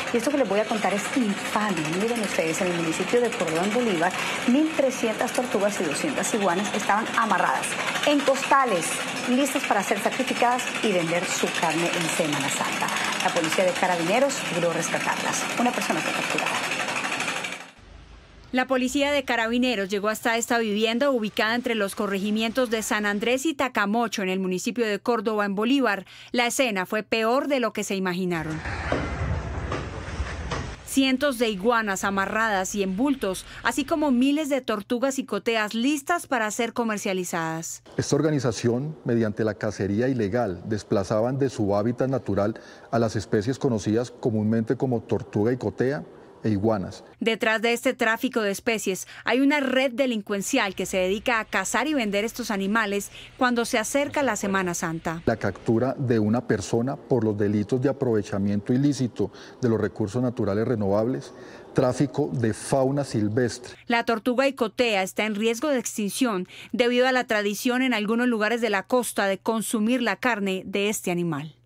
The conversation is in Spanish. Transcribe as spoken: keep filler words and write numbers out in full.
Y esto que les voy a contar es infame. Miren ustedes, en el municipio de Córdoba, en Bolívar, mil trescientas tortugas y doscientas iguanas estaban amarradas en costales, listas para ser sacrificadas y vender su carne en Semana Santa. La policía de Carabineros logró rescatarlas. Una persona fue capturada. La policía de Carabineros llegó hasta esta vivienda ubicada entre los corregimientos de San Andrés y Tacamocho en el municipio de Córdoba, en Bolívar. La escena fue peor de lo que se imaginaron. Cientos de iguanas amarradas y en bultos, así como miles de tortugas y coteas listas para ser comercializadas. Esta organización, mediante la cacería ilegal, desplazaban de su hábitat natural a las especies conocidas comúnmente como tortuga y cotea e iguanas. Detrás de este tráfico de especies hay una red delincuencial que se dedica a cazar y vender estos animales cuando se acerca la Semana Santa. La captura de una persona por los delitos de aprovechamiento ilícito de los recursos naturales renovables, tráfico de fauna silvestre. La tortuga y cotea está en riesgo de extinción debido a la tradición en algunos lugares de la costa de consumir la carne de este animal.